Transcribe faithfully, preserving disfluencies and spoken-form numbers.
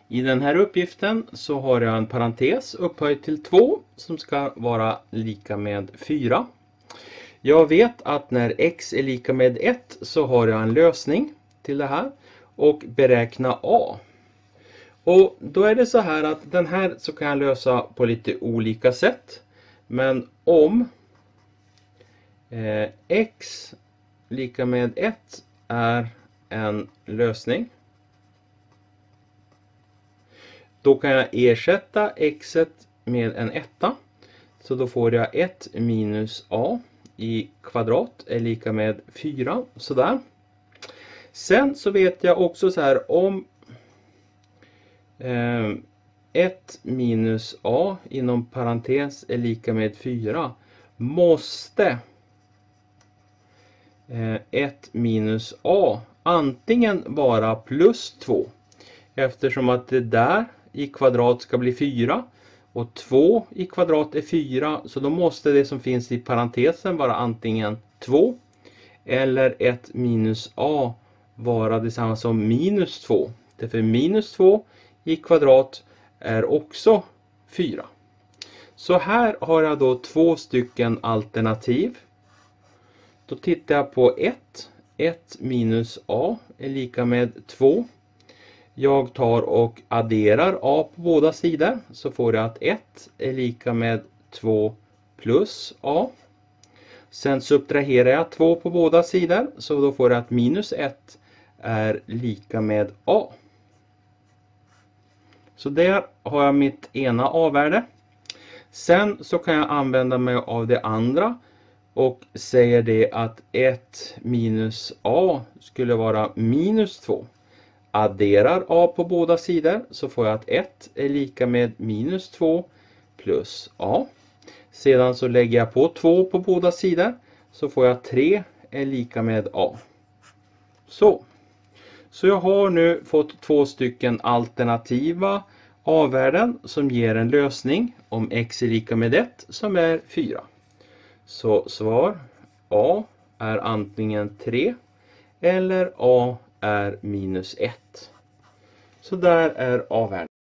I den här uppgiften så har jag en parentes upphöjt till två som ska vara lika med fyra. Jag vet att när x är lika med ett så har jag en lösning till det här och beräkna a. Och då är det så här att den här så kan jag lösa på lite olika sätt. Men om eh, x lika med ett är en lösning, då kan jag ersätta x med en etta. Så då får jag ett minus a i kvadrat är lika med fyra. Sådär. Sen så vet jag också så här, om eh, ett minus a inom parentes är lika med fyra, måste eh, ett minus a antingen vara plus två. Eftersom att det där i kvadrat ska bli fyra och två i kvadrat är fyra, så då måste det som finns i parentesen vara antingen två eller ett minus a vara detsamma som minus två. Därför minus två i kvadrat är också fyra. Så här har jag då två stycken alternativ. Då tittar jag på ett. ett minus a är lika med två. Jag tar och adderar a på båda sidor, så får jag att ett är lika med två plus a. Sen subtraherar jag två på båda sidor, så då får jag att minus ett är lika med a. Så där har jag mitt ena a-värde. Sen så kan jag använda mig av det andra och säger det att ett minus a skulle vara minus två. Adderar a på båda sidor, så får jag att ett är lika med minus två plus a. Sedan så lägger jag på två på båda sidor, så får jag att tre är lika med a. Så. Så jag har nu fått två stycken alternativa a-värden som ger en lösning om x är lika med ett som är fyra. Så svar a är antingen tre eller a är minus ett. Så där är a-värden.